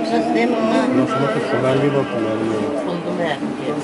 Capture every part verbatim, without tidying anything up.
Burası değil mi onlar? Nasıl bakıyorsun? Ben bir baktım yani. Buldum ya.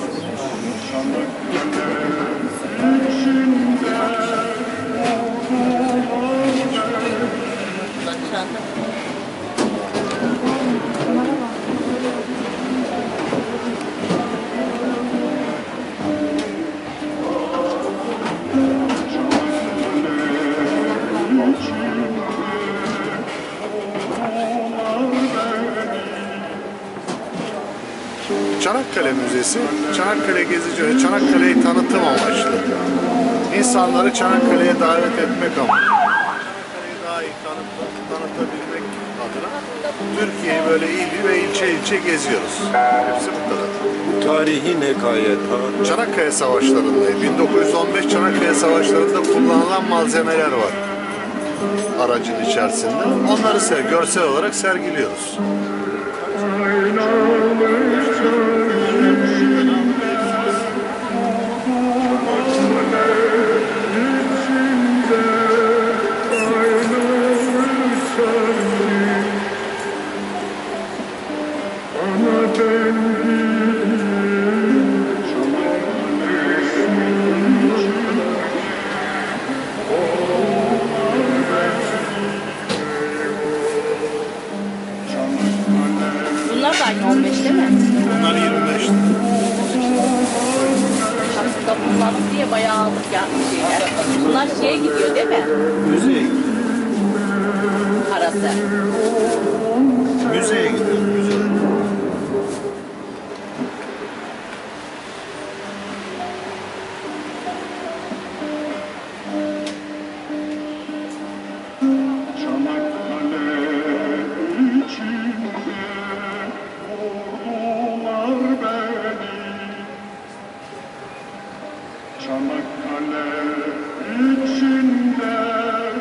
Çanakkale Müzesi, Çanakkale gezici, Çanakkale'yi tanıtım amaçlı. İnsanları Çanakkale'ye davet etmek amaçlı. Çanakkale'yi daha iyi tanıt, tanıtabilmek adına Türkiye'yi böyle il ve ilçe ilçe geziyoruz. Hepsi bu kadar. Tarihi ne gayet ha? Çanakkale Savaşları'nda, bin dokuz yüz on beş Çanakkale Savaşları'nda kullanılan malzemeler var aracın içerisinde. Onları ser, görsel olarak sergiliyoruz. Bunlar da aynı on beş değil mi? Bunlar yirmi beş. Aslında bunlar diye bayağı aldık ya şeyler. Bunlar şeye gidiyor değil mi? Müzeye gidiyor. Parası. Müzeye gidiyor. Müzeye. Çanakkale içinde